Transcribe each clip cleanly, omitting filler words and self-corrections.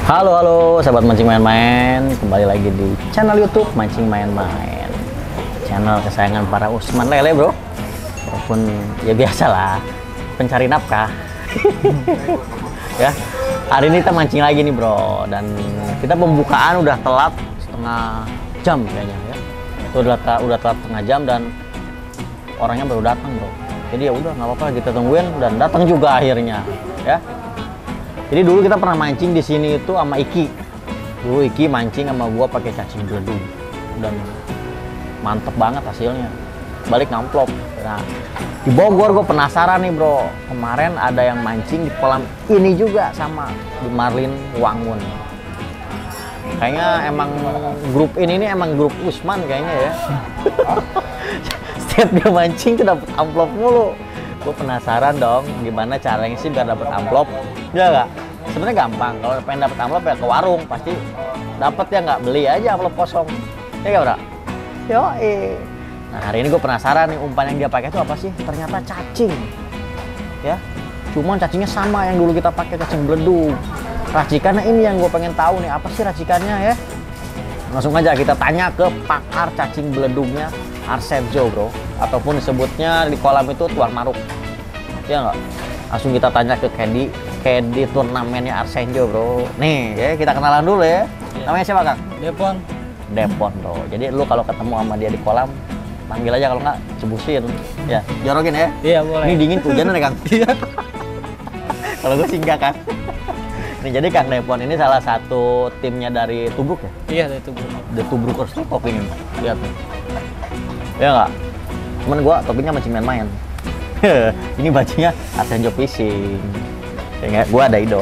Halo sahabat mancing main-main, kembali lagi di channel YouTube Mancing Main-Main, channel kesayangan para Usman Lele bro. Walaupun ya biasalah, pencari nafkah. Ya, hari ini kita mancing lagi nih bro, dan kita pembukaan udah telat setengah jam kayaknya ya. Itu udah telat setengah jam dan orangnya baru datang bro. Jadi ya udah nggak apa-apa, kita tungguin dan datang juga akhirnya ya. Jadi dulu kita pernah mancing di sini itu sama Iki. Dulu Iki mancing sama gua pakai cacing beledug dan mantep banget hasilnya. Balik ngamplop. Nah, di Bogor gua penasaran nih bro. Kemarin ada yang mancing di kolam ini juga sama di Marlin Wangun. Kayaknya emang grup ini nih emang grup Usman kayaknya ya. Setiap dia mancing tuh dapet amplop mulu. Gue penasaran dong gimana caranya sih biar dapet amplop. Ya nggak? Sebenarnya gampang. Kalau pengen dapet amplop ya ke warung pasti dapet ya, nggak beli aja amplop kosong. Ya nggak bro? Yo. Nah hari ini gue penasaran nih umpan yang dia pakai itu apa sih? Ternyata cacing. Ya. Cuman cacingnya sama yang dulu kita pakai, cacing beledug. Racikannya ini yang gue pengen tahu nih, apa sih racikannya ya? Langsung aja kita tanya ke pakar cacing beledugnya, Arsenjo bro, ataupun disebutnya di kolam itu Tuan Maruk. Ya nggak? Langsung kita tanya ke Candy turnamennya Arsenjo bro. Nih ya, kita kenalan dulu ya. Namanya siapa Kang? Depon bro. Jadi lu kalau ketemu sama dia di kolam, panggil aja, kalau nggak cebusin. Ya, jorokin ya. Iya boleh. Ini dingin hujan nih Kang. Iya. Kalau gue singgah Kang. Nih jadi Kang Depon ini salah satu timnya dari Tubruk ya? Iya dari Tubruk. The Tubrukers tuh topi ini. Lihat nih. Ya nggak? Cuman gua topinya mancing main-main. Ini bajunya Arsenjo Fishing. Ya, gua ada Ido.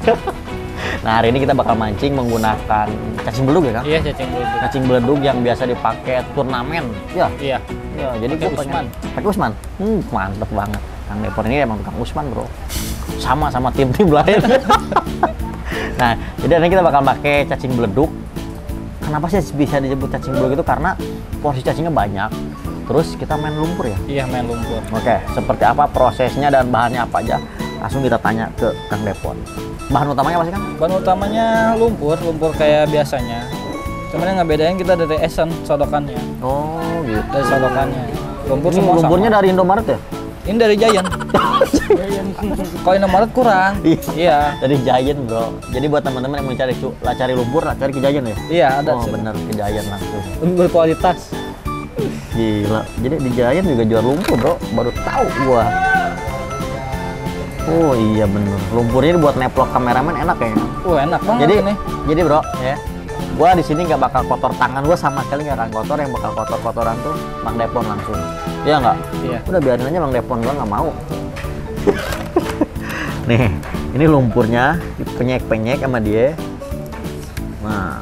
Nah hari ini kita bakal mancing menggunakan cacing beledug ya Kang? Iya cacing beledug. Cacing beledug yang biasa dipakai turnamen. Ya. Iya. Ya jadi Pakai gua Usman. Pakai Usman. Mantep banget. Kang Depon ini emang tukang Usman bro. Sama tim-tim lain. Nah jadi hari ini kita bakal pakai cacing beledug. Kenapa sih bisa disebut cacing beledug itu? Karena porsi cacingnya banyak. Terus kita main lumpur ya? Iya main lumpur. Oke, seperti apa prosesnya dan bahannya apa aja? Langsung kita tanya ke Kang Depon. Bahan utamanya apa sih Kang? Bahan utamanya lumpur kayak biasanya. Cuman yang ngebedain kita dari esen sodokannya. Oh gitu. Dari sodokannya. Lumpur Ini semua lumpurnya sama. dari Indomaret ya? Ini dari Giant. Kalau Indomaret kurang. Iya. Dari Giant bro. Jadi buat teman-teman yang mau cari lumpur, cari ke Giant ya? Iya ada. Oh bener, ke Giant langsung. Berkualitas. Gila. Jadi di Giant juga jual lumpur bro. Baru tahu gua. Oh iya bener. Lumpurnya buat neplok kameramen enak kayaknya. Enak banget Jadi ini. Jadi bro ya. Gua di sini nggak bakal kotor tangan gua, sama sekali nggak akan kotor. Yang bakal kotor-kotoran tuh Bang Depon langsung. Iya nggak? Iya. Udah biarin aja Bang Depon, gua nggak mau. Nih, ini lumpurnya penyek-penyek sama dia. Nah.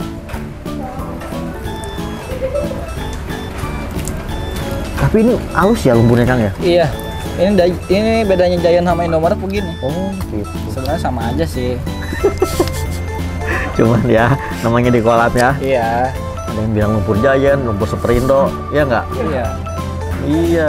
Tapi ini halus ya lumpurnya Kang ya? Iya. Ini bedanya Giant sama Indomaret begini. Oh, gitu. Sebenarnya sama aja sih. Cuman ya, namanya di kolam ya. Iya. Ada yang bilang lumpur Giant, lumpur Superindo, ya nggak? Iya. Iya.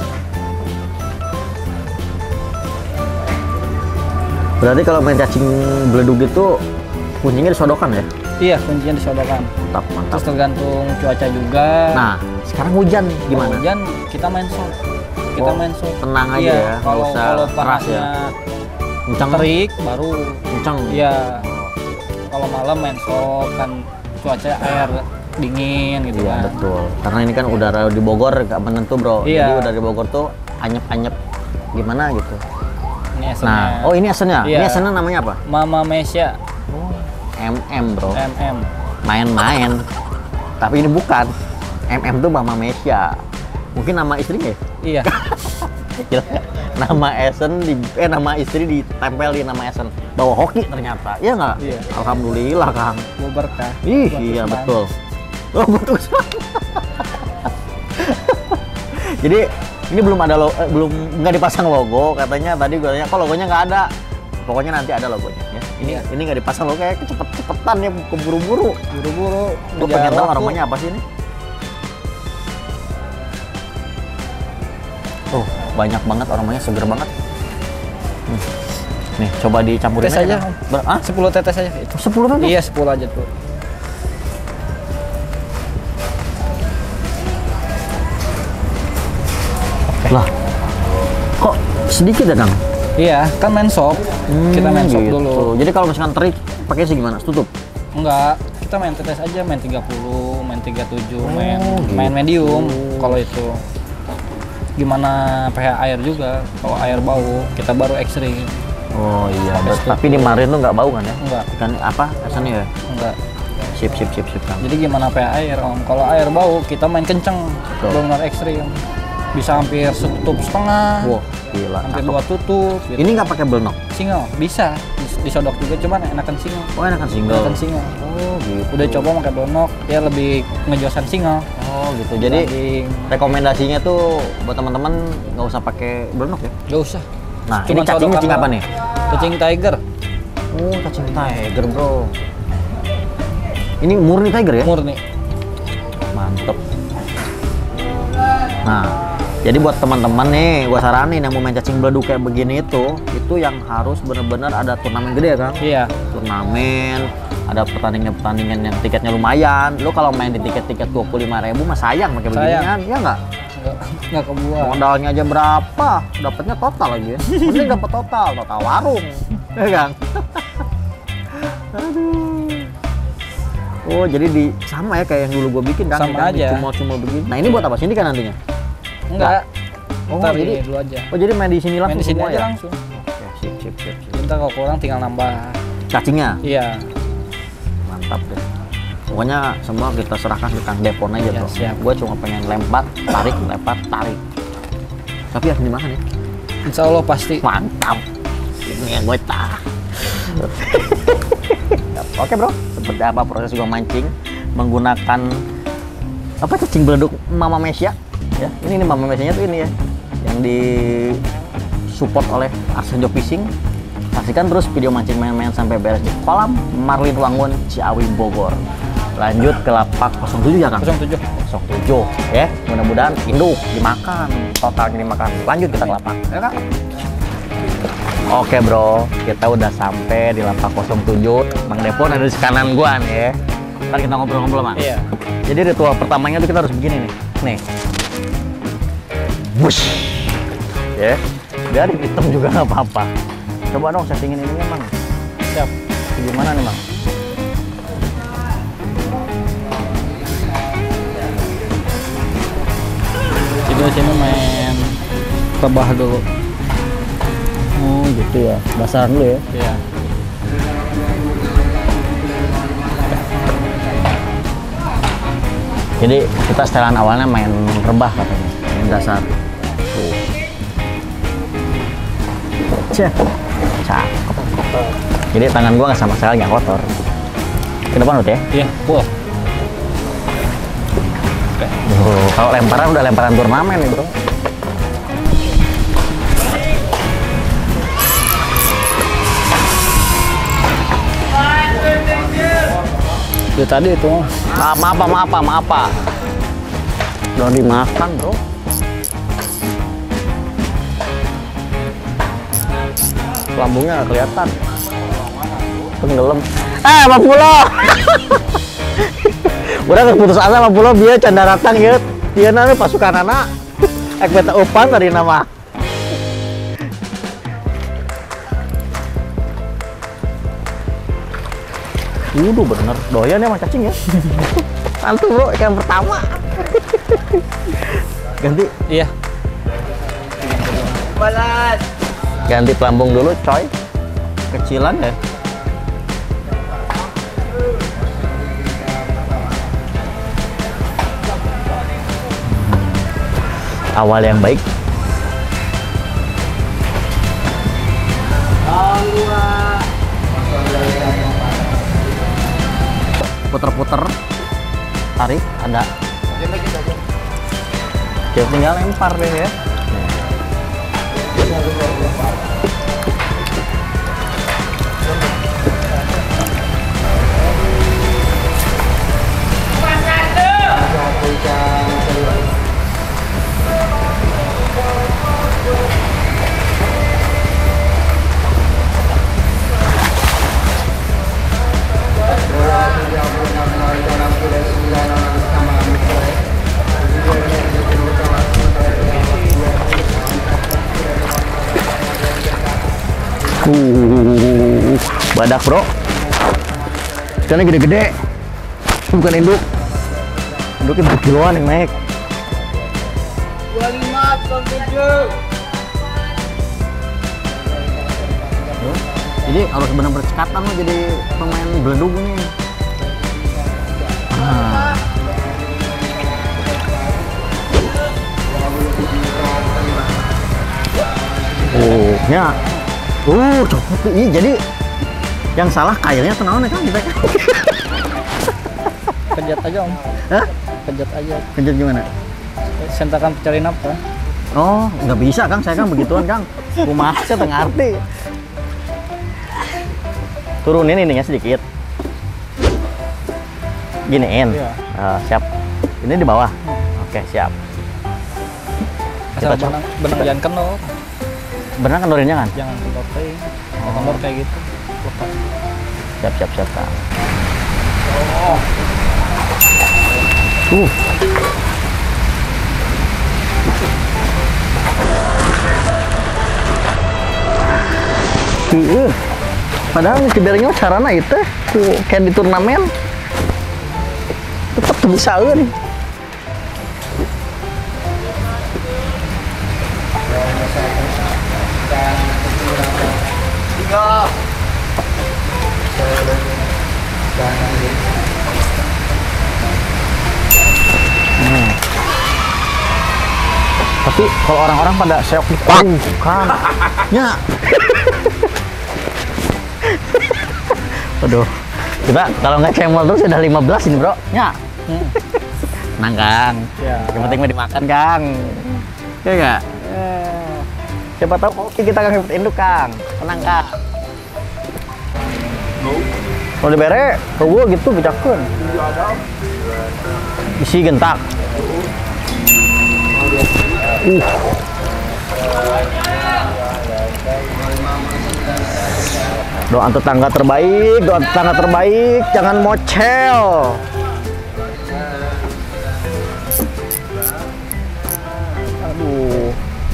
Berarti kalau main cacing beledug itu kuncinya disodokan ya? Iya, kuncinya disodokan. Mantap, mantap. Terus tergantung cuaca juga. Nah, sekarang hujan gimana? Kalau hujan kita main shot. Kita main shot. Tenang aja Iya, ya, nggak kalau usah keras panasnya ya. Kencang, terik baru. kencang. Iya. Kalau malam main shot kan cuaca air dingin gitu Iya, kan. betul. Karena ini kan udara di Bogor nggak menentu bro. Iya. Jadi udara di Bogor tuh anyep-anyep gimana gitu. Ini esennya. Nah, oh ini esennya. Iya. Ini esennya namanya apa? Mama Mesia Oh, bro. MM. Main-main. Tapi ini bukan. Tuh Mama Mesia. Mungkin nama istrinya ya? Iya. Gila. Nama istri ditempel di nama Esen. Bawa hoki ternyata. Iya nggak? Iya. Alhamdulillah Kang. Gua berkah. Ih, Buat iya Usman. betul. Oh, betul. Jadi ini belum ada nggak dipasang logo katanya. Tadi gue tanya kok logonya nggak ada. Pokoknya nanti ada logonya ya. Ini nggak dipasang logo, kayak cepet-cepetan ya, keburu-buru. Buru-buru. Gue pengen tahu aromanya apa sih ini. Oh, banyak banget aromanya, seger banget. Nih, coba dicampurin Tes aja. Ah, 10 tetes aja itu. 10 tetes? Iya, 10 aja tuh. Lah, kok sedikit ya Kang? Iya, kan main shop. Kita main shop Gitu. dulu. Jadi kalau misalkan terik, pakai sih gimana? Tutup? Enggak, kita main tetes aja, main 30, main 37, main gitu. medium kalau itu. Gimana pH air juga, kalau air bau, kita baru X-ray. Oh iya, Pakai tutup. tapi di marin tuh nggak bau kan ya? Enggak, Ikan apa asalnya ya? enggak. Sip Kang. Jadi gimana pH air, Om? Kalau air bau, kita main kenceng, Betul. benar X-ray. Om. Bisa hampir setutup setengah, Wah, gila. hampir cakep. 2 tutup. Gitu. Ini nggak pakai belnok? Single, bisa. Disodok juga, cuman enakan single. Oh, enakan single. Enakan single. Oh, gitu. Udah coba pakai blonok, ya lebih ngejosan single. Oh, gitu. Jadi Dibanding- rekomendasinya tuh buat teman-teman nggak usah pakai belnok ya? Gak usah. Nah, Cuman ini cacing sodokan apa doang. nih? Cacing tiger. Oh, cacing tiger, bro. Ini murni tiger ya? Murni. Mantep. Nah, jadi buat teman-teman nih, gua saranin yang mau main cacing beleduk kayak begini itu yang harus bener-bener ada turnamen gede ya, Kang? Iya. Turnamen, ada pertandingan-pertandingan yang tiketnya lumayan. Lo kalau main di tiket-tiket 25.000 mah sayang pakai beginian, ya nggak? Nggak kebuang. Modalnya aja berapa, dapatnya total lagi ya. Mending dapat total warung, ya Kang? Aduh. Oh, jadi sama ya kayak yang dulu gue bikin kan? Sama aja. Cuma begini. Nah, ini buat apa sini kan nantinya? Enggak. Oh, Ntar jadi- ini dulu aja. Oh, jadi main di sini Main langsung di sini semua aja ya? langsung. Oke, sip. Ntar kalau kurang tinggal nambah. Cacingnya? Iya. Mantap deh. Pokoknya semua kita serahkan ke Kang Depon aja, Ya, bro. siap. Gue cuma pengen lempar, tarik. Tapi harus dimakan ya? Insya Allah pasti. Mantap. Ini yang gue tah. Oke bro, seperti apa proses gue mancing menggunakan apa cacing beleduk Mama Mesia ya. Ini Mama Mesianya tuh ini ya, yang di support oleh Arsenjo Fishing. Saksikan terus video mancing main-main sampai beres di kolam Marlin Wangun, Ciawi, Bogor. Lanjut ke lapak 07 ya Kang? 07. 07 ya, mudah-mudahan induk dimakan, totalnya dimakan. Lanjut kita ke lapak ya Kang? Oke bro, kita udah sampai di lapak 07. Bang Depon ada di kanan gua nih ya. Ntar kita ngobrol-ngobrol, Mas. Iya. Jadi ritual pertamanya tuh kita harus begini nih. Nih. Bush. Ya. Biar hitam juga nggak apa-apa. Coba dong settingin ininya, Bang. Siap. Gimana nih, Bang? Jadi di sini main rebah dulu. Oh, gitu ya. Dasaran dulu ya. Iya. Jadi kita setelan awalnya main rebah katanya, main dasar. Tuh. Cek. Cakep. Jadi tangan gua nggak sama sekali nggak kotor. Ke depan udah ya. Iya. Wah. Oke. Kalau lemparan udah lemparan turnamen nih bro. Dari tadi itu. Maaf. Udah dimakan bro. Lambungnya nggak kelihatan. Tenggelam. Pak Pulo. Udah keputus asa Pak Pulo dia canda datang ya. Dia nanti pasukan anak. Beta Upan tadi nama. Bener doyan ya sama cacing ya. Mantu bro, ikan pertama. Ganti. Iya. Balas. Ganti pelambung dulu coy. Kecilan ya. Awal yang baik. Puter-puter, tarik, ada. Ya tinggal lempar deh ya. badak bro. Ikannya gede-gede. Bukan induk. Induknya berkiloan yang naik. 25, 27. Jadi harus benar-benar cekatan lo jadi pemain beledug nih. Ya. Copot tuh. Ih, jadi yang salah kailnya tenang nih kan kita kan. Kejat aja om. Hah? Kejat aja. Kejut gimana? Sentakan pencari nafkah. Oh, nggak bisa Kang, saya kan begituan Kang. Rumah saya tengah arti. Turunin ininya sedikit. Giniin. Iya. Siap. Ini di bawah. Oke, siap. Asal Kita coba. benang jangan kendor. Benar kendorin jangan? Jangan kendor teh. Kendor kayak gitu. Lepas. Siap Kang. Padahal sebenarnya caranya itu kayak di turnamen tetap bisa nih. Tapi kalau orang-orang pada seok di kan ya. Aduh, kita kalau nggak cemol terus udah 15 ini bro ya. Tenang Kang, Ya. yang penting mah dimakan Kang, ya nggak? Siapa tahu oke kita Kang dapat induk Kang, tenang Kang. Kalau dibere, kewo gitu bicakeun. Isi gentak. Doa tetangga terbaik, jangan mocel. Aduh.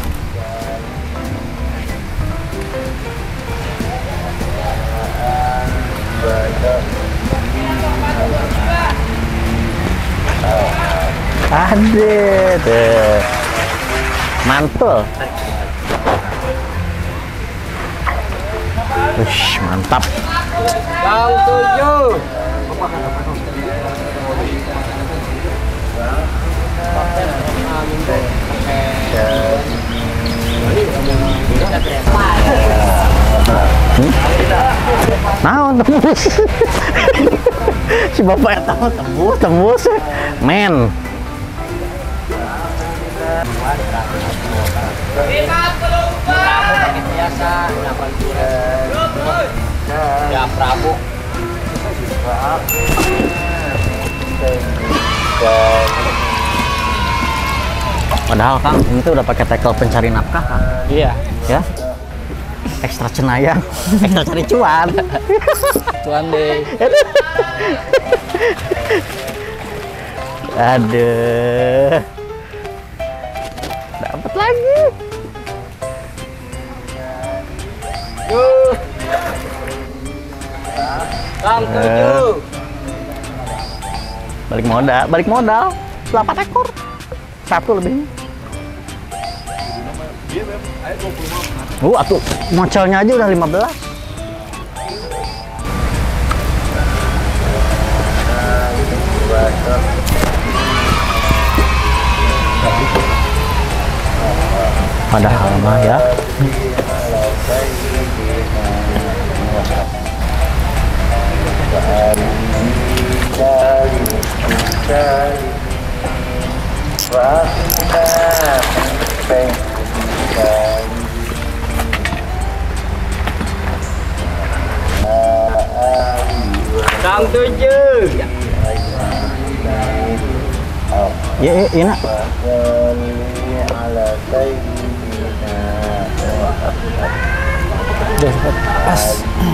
Ada deh. Mantul. Ush, mantap. Bang 7. Naon tembus. Si bapak yang tahu tembus. Men. Biasa 80. Ya Prabu. Padahal Kang, ini tuh udah pakai tackle pencari nafkah Kang. Iya. Ya. Ekstra cenayang, ekstra cari cuan. Tuan deh. Aduh. Dapat lagi. Bang 7. Balik modal. 8 ekor. Satu lebih. Atuh, mocelnya aja udah 15. Padahal mah ya. Bang 7. Ya nak. Pas.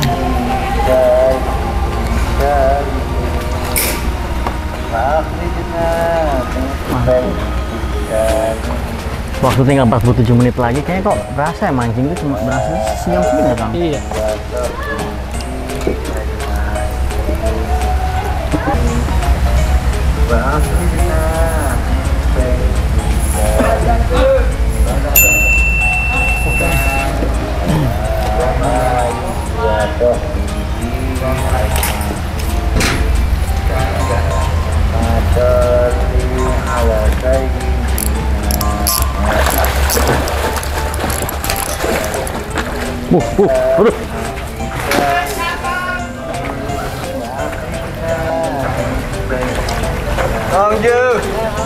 Waktu tinggal 47 menit lagi, kayaknya kok berasa ya mancing itu cuma berasa sejam segini Kang. Iya. Aduh. Ju.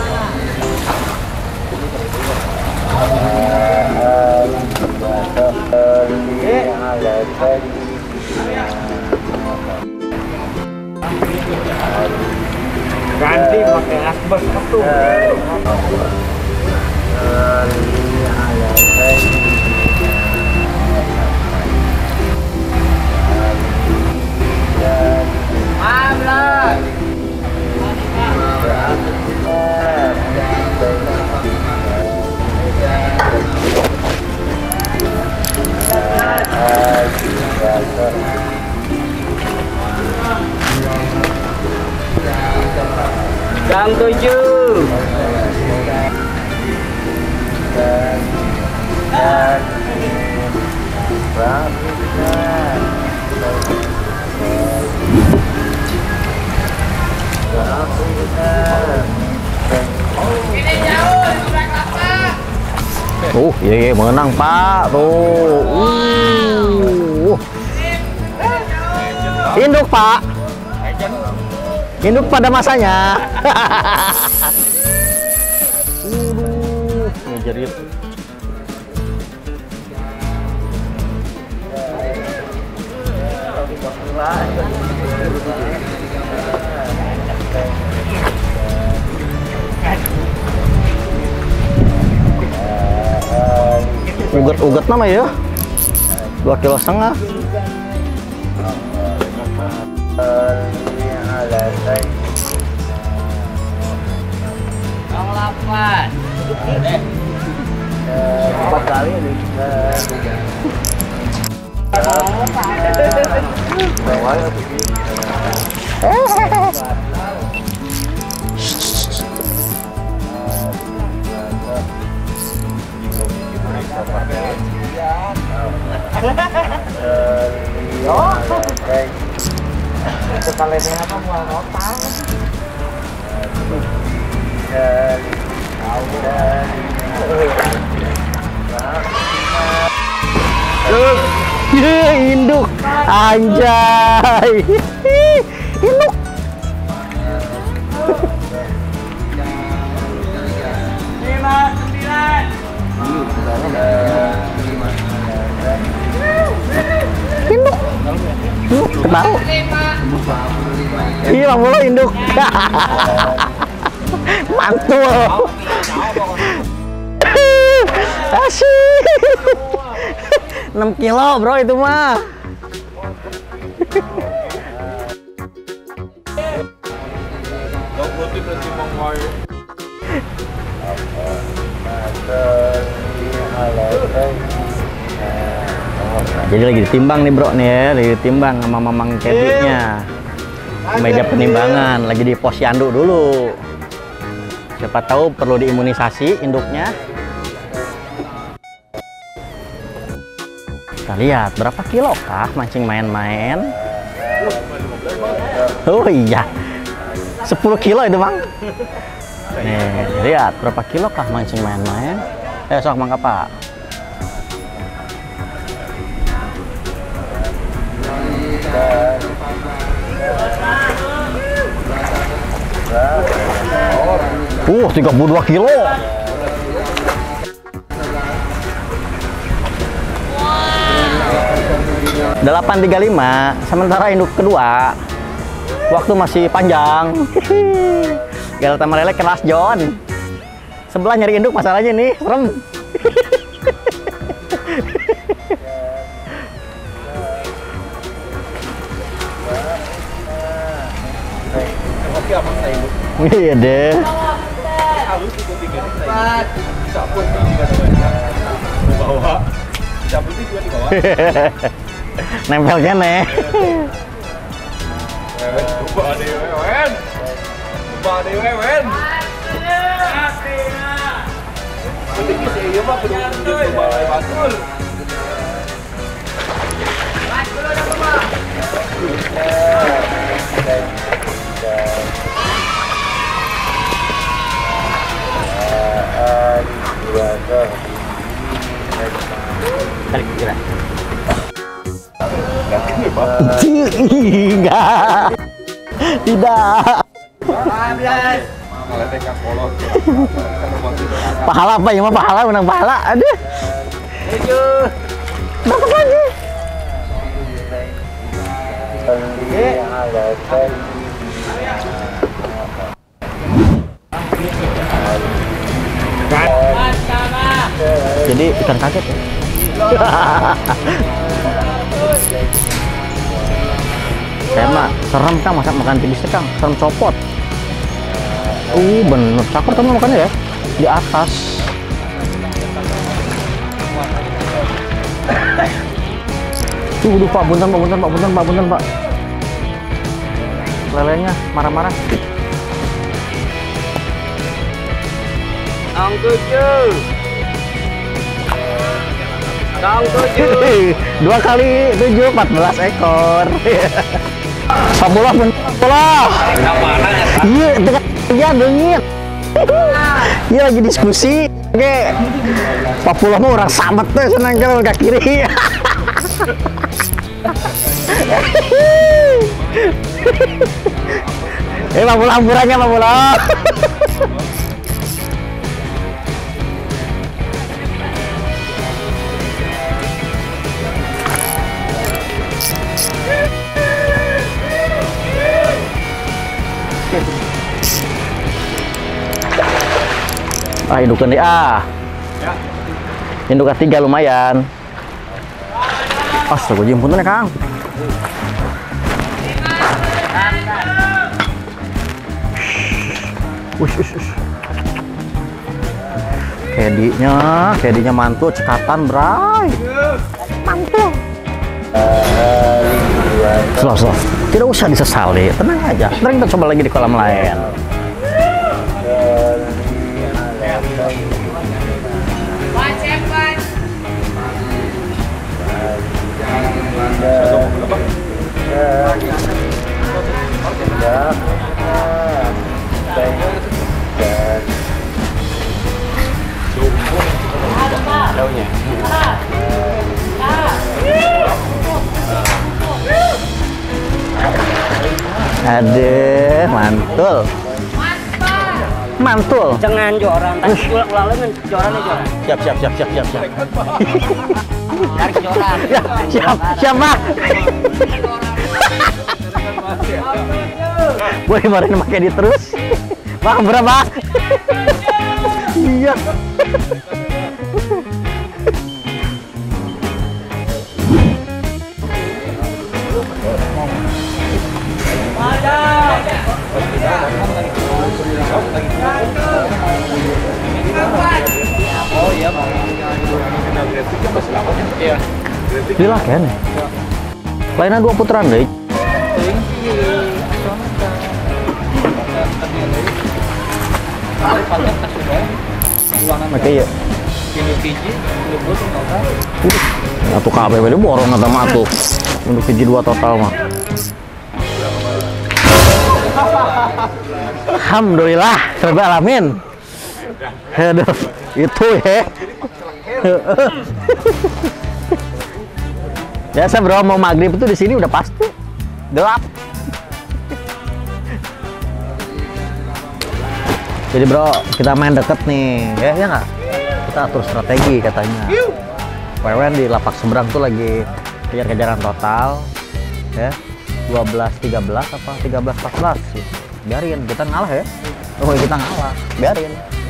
Ganti pakai asbes tuh. Jam 7. Iya, menang Pak tuh. Induk Pak. Induk pada masanya. Ngejerit. Uget-uget nama ya. 2,5 kilo. Empat kali nih. Sekalian apa mau notang? Induk, anjay. Induk. Induk. Tahu? Iya, mulu induk. Mantul. Asyik. 6 kilo bro itu mah. Jadi lagi ditimbang nih bro nih ya, lagi ditimbang sama mamang Kevin-nya. Meja penimbangan lagi di posyandu dulu. Siapa tahu perlu diimunisasi induknya. Kita lihat berapa kilo kah mancing main-main. Oh iya, 10 kilo itu bang. Nih lihat berapa kilo kah mancing main-main. Sok mangga pak. Oh, 32 kilo. Wow. 835, sementara induk kedua waktu masih panjang. Galata Marele keras John. Sebelah nyari induk masalahnya nih, serem. Iya deh. Nempelnya nih. Tarik kira. Enggak. Tidak. Pahala apa ya mah pahala menang pahala. Aduh. Dapat lagi. Jadi ikan kaget ya. Saya mah serem Kang masak makan tibisnya Kang, serem copot. Bener, cakep kamu makannya ya di atas. Pak, punten Pak. Lelenya marah-marah. Ang 7. 2 kali 7, 14 ekor. Papulah. Iya, iya dengit. Iya lagi diskusi. Oke. Papulah mah orang samet tuh senang kalau ke kiri. Papulah amburannya Papulah. Indukan deh Induk ketiga lumayan. Astaga, jemputnya Kang. Kedinya mantul cekatan, bray. Mantul. Slow. Tidak usah disesali, tenang aja. Ntar kita coba lagi di kolam lain. Aduh, mantul. Jangan joran, tadi ulang lagi jorannya joran. Siap. Tarik joran. Siap, Pak. Boleh kemarin pakai di terus. Pak, berapa? Iya. Oh iya, Gila kan? Lainnya 2 putaran deh. Oke ya. Satu KB ini borong atau matu. Untuk biji 2 total mah. Alhamdulillah, rabbil alamin. Aduh, itu ya. Biasa bro, mau maghrib itu di sini udah pasti gelap. Jadi bro, kita main deket nih, ya nggak? Kita atur strategi katanya. Wewen di lapak seberang tuh lagi kejar-kejaran total, ya 12-13 apa 13-14 sih. Biarin, kita ngalah ya. Oh kita ngalah, biarin.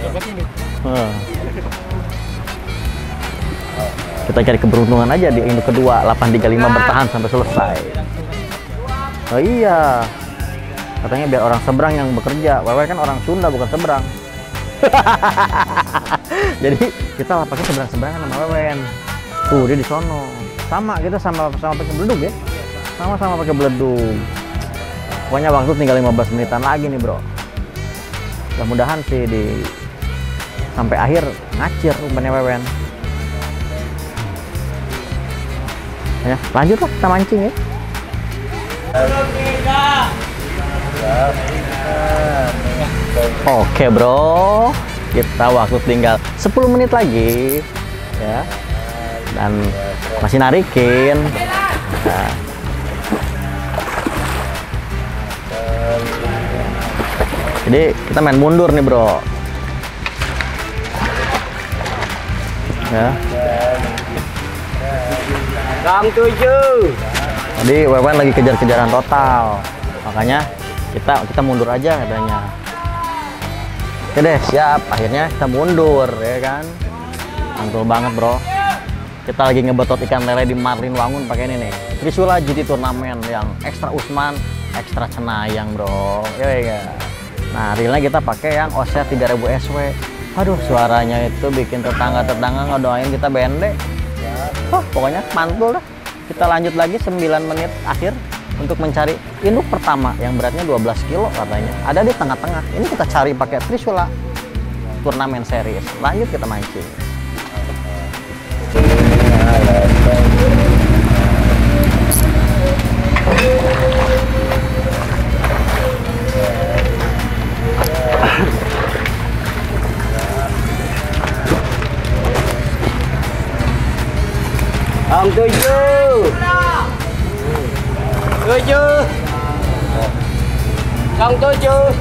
Kita cari keberuntungan aja di induk kedua 835 bertahan sampai selesai. Oh iya, katanya biar orang seberang yang bekerja. Wewen kan orang Sunda bukan seberang. Jadi kita lapaknya seberang-seberangan sama Wewen. Tuh dia di sono. Sama kita sama pakai beledug ya. Sama-sama pakai beledug. Pokoknya waktu tinggal 15 menitan lagi nih bro. Mudah-mudahan sih sampai akhir ngacir umpannya Wewen. Ya, lanjut lah kita mancing ya. Oke bro, kita waktu tinggal 10 menit lagi ya, dan masih narikin. Nah, Jadi kita main mundur nih bro. Ya. Gang 7. Tadi Wewen lagi kejar-kejaran total, makanya kita mundur aja katanya. Oke deh, siap. Akhirnya kita mundur ya kan. Mantul banget bro. Kita lagi ngebetot ikan lele di Marlin Wangun pakai ini nih, Trisula GT Turnamen yang ekstra Usman, ekstra Cenayang bro. Ya. Nah, reelnya kita pakai yang OSR 3000 SW. Aduh, suaranya itu bikin tetangga-tetangga ngedoain kita bende. Wah, pokoknya mantul dah. Kita lanjut lagi 9 menit akhir untuk mencari induk pertama yang beratnya 12 kilo katanya. Ada di tengah-tengah. Ini kita cari pakai Trisula Turnamen Series. Lanjut kita mancing. Gang 7. 7. Gang 7.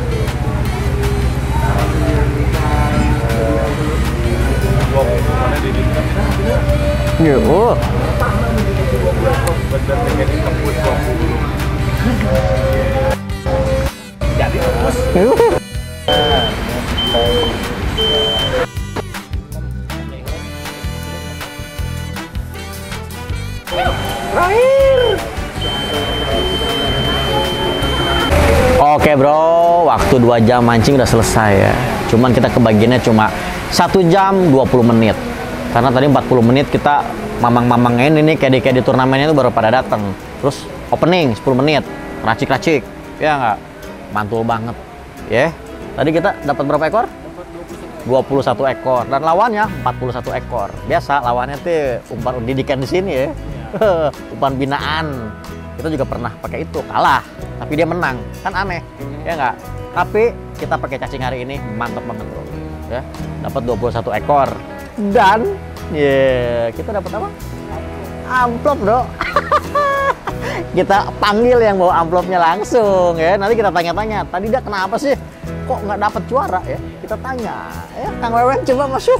Yo. Jadi terus. Oke bro, waktu 2 jam mancing udah selesai ya. Cuman kita kebagiannya cuma 1 jam 20 menit. Karena tadi 40 menit kita mamang-mamangin ini kayak di turnamennya itu baru pada datang. Terus opening 10 menit, racik-racik. Ya nggak? Mantul banget. Ya. Tadi kita dapat berapa ekor? 21 ekor dan lawannya 41 ekor. Biasa lawannya tuh umpan didikan di sini ya. Umpan binaan. Kita juga pernah pakai itu, kalah, tapi dia menang. Kan aneh, ya nggak? Tapi kita pakai cacing hari ini mantap banget bro. Ya, dapat 21 ekor. Dan kita dapat apa? Amplop bro. Kita panggil yang bawa amplopnya langsung ya. Nanti kita tanya-tanya, tadi dia kenapa sih kok nggak dapat juara ya? Kita tanya ya, Kang Wewen coba masuk.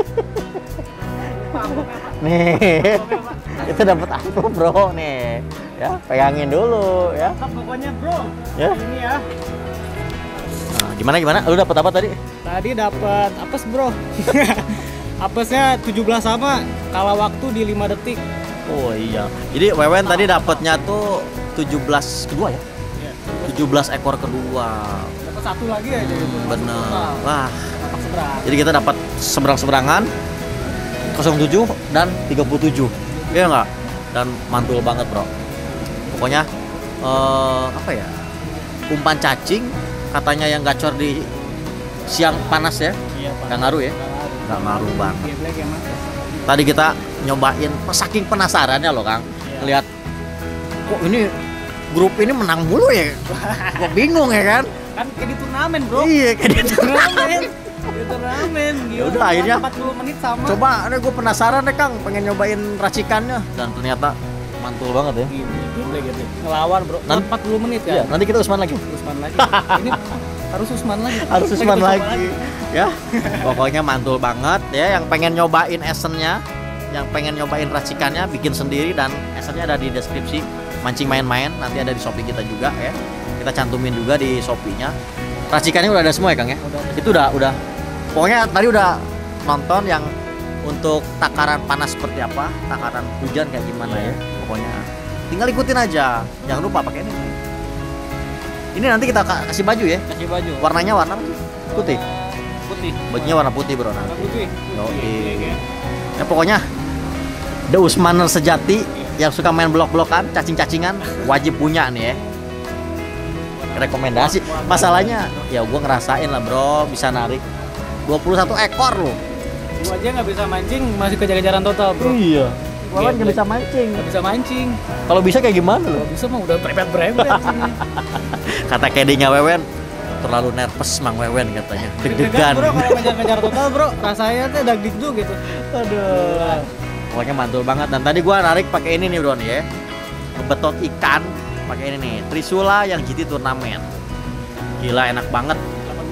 Nih, kita dapat amplop bro nih. Ya, pegangin dulu ya. Pokoknya bro, Ya. ini ya. Nah, gimana? Lu dapat apa tadi? Tadi dapat apes bro. Apesnya 17 sama, kalah waktu di 5 detik. Oh iya. Jadi Wewen tadi dapatnya tuh 17 kedua ya? Iya. 17 ekor kedua. Dapat satu lagi aja gitu. Bener. Wah. Dapat seberang. Jadi kita dapat seberang-seberangan 07 dan 37. Iya nggak? Dan mantul banget bro. Pokoknya apa ya? Umpan cacing katanya yang gacor di siang panas ya. Iya, Pak. Nggak ngaruh ya? Nggak ngaruh banget. Geblek emang. Tadi kita nyobain, saking penasarannya loh Kang, ngeliat kok ini grup ini menang mulu ya. Gua bingung ya kan. Kan kayak di turnamen bro. Iya kayak gitu. Turnamen. Di turnamen. Ya udah, akhirnya 40 menit sama. Coba, ini gue penasaran deh Kang, pengen nyobain racikannya. Dan ternyata mantul banget ya. Gini, geblek gitu. Ngelawan bro. Nanti- 40 menit Iya, ya. nanti kita Usman lagi. Usman lagi. Ini harus Usman lagi. Harus Kita Usman coba lagi. Ya, pokoknya mantul banget ya. Yang pengen nyobain esennya, yang pengen nyobain racikannya, bikin sendiri dan esennya ada di deskripsi. Mancing main-main nanti ada di Shopee kita juga ya. Kita cantumin juga di Shopee-nya. Racikannya udah ada semua ya Kang ya? Itu udah. Pokoknya tadi udah nonton yang untuk takaran panas seperti apa, takaran hujan kayak gimana ya. Pokoknya tinggal ikutin aja. Jangan lupa pakai ini. Ini nanti kita kasih baju ya. Kasih baju. Warnanya warna apa sih? Putih. Putih. Bajunya warna putih bro Warna nanti. putih. Yoi. Iya. Ya pokoknya The Usmaner sejati yang suka main blok-blokan, cacing-cacingan wajib punya nih ya. Rekomendasi. Masalahnya ya gue ngerasain lah bro, bisa narik 21 ekor loh. Gua aja nggak bisa mancing, masih kejar-kejaran total bro. Iya. Wawan Iya, nggak bisa mancing. Nggak bisa mancing. Kalau bisa kayak gimana loh? Kalau bisa mah udah berepet-berepet sini. Kata caddy-nya Wewen, terlalu nervous Mang Wewen katanya. Deg-degan Deg-degan. bro kalau ngejar-ngejar total bro, rasanya tuh dagdikduk gitu. Aduh. Pokoknya mantul banget. Dan tadi gua narik pakai ini nih bro nih ya. Ngebetot ikan pakai ini nih, Trisula yang GT Turnamen. Gila enak banget.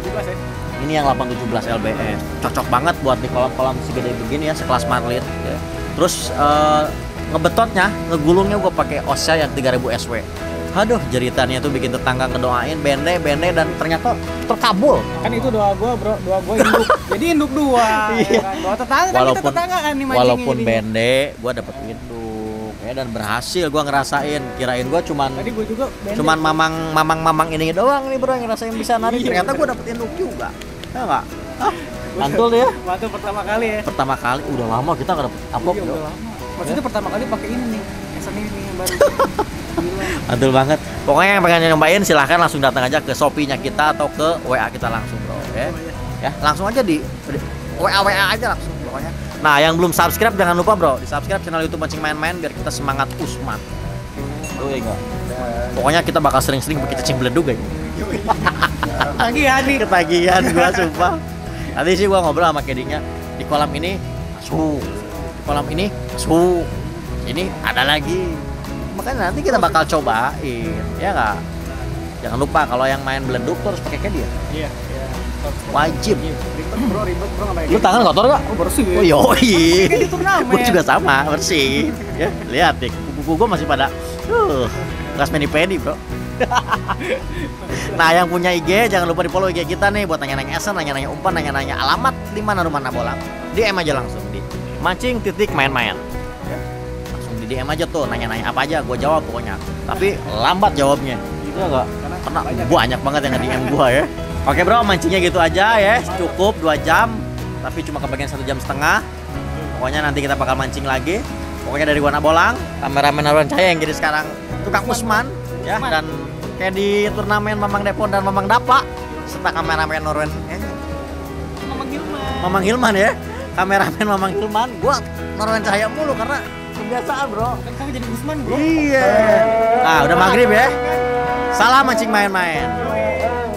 817 ya. Ini yang 817 LBS. Cocok banget buat di kolam-kolam segede begini ya, sekelas Marlin ya. Terus ngebetotnya, ngegulungnya gue pakai Osya yang 3000 SW. Aduh, jeritannya tuh bikin tetangga ngedoain bende dan ternyata terkabul. Kan itu doa gua, Bro. Doa gua induk. Jadi induk dua. Iya. Ya kan? Doa tetangga kan kita tetanggaan nih mancingnya. Walaupun jadinya. bende, gue dapet induk ya, dan berhasil gue ngerasain. Kirain gue Tadi gua juga bende. cuman mamang ini doang nih bro yang ngerasain bisa narik. Ternyata gue dapet induk juga. Ya enggak? Mantul deh ya. Mantul pertama kali ya. Pertama kali, udah lama kita nggak dapet upload Iya, bro. udah lama. Maksudnya pertama kali pakai ini nih. Esan ini nih yang baru. Gila. Mantul banget. Pokoknya yang pengen nyobain silahkan langsung datang aja ke Shopee-nya kita atau ke WA kita langsung bro. Ya, langsung aja di WA aja langsung pokoknya. Nah, yang belum subscribe jangan lupa bro, di subscribe channel YouTube Mancing Main-Main biar kita semangat Usman. Oh iya. Pokoknya kita bakal sering-sering pakai cacing beledug ya. Tagihan nih. Ketagihan gua sumpah. Nanti sih gua ngobrol sama Kedingnya di kolam ini su, di kolam ini su, ini ada lagi. Makanya nanti kita bakal cobain, ya nggak? Jangan lupa kalau yang main beledug tuh harus pakai kedi ya. Iya. Wajib. Ribet bro nggak pakai. Lu tangan kotor nggak? Oh, bersih. Oh yoi. Kayak di turnamen. Gua juga sama, bersih. Ya, lihat deh, kuku gua masih pada bekas mani-pedi, bro. Nah, yang punya IG jangan lupa di-follow IG kita nih buat nanya-nanya esen, nanya-nanya umpan, nanya-nanya alamat di mana rumah Nabolang. DM aja langsung di mancing.main-main. Ya. Langsung di DM aja tuh, nanya-nanya apa aja, gua jawab pokoknya. Tapi lambat jawabnya. Gitu enggak? Karena banyak banget yang nge-DM gua ya. Oke bro, mancingnya gitu aja ya. Cukup 2 jam, tapi cuma kebagian 1,5 jam. Pokoknya nanti kita bakal mancing lagi. Pokoknya dari gua Nabolang, kameramen Narwan Cahaya yang jadi sekarang tukang Usman ya, dan kayak di turnamen Mamang Depon dan Mamang Dapa serta kameramen Norwen Mamang Hilman ya, kameramen Mamang Hilman. Gua Norwen Cahaya mulu karena kebiasaan bro. Kan kamu jadi Usman bro. Iya. Nah udah maghrib ya. Salam mancing main-main.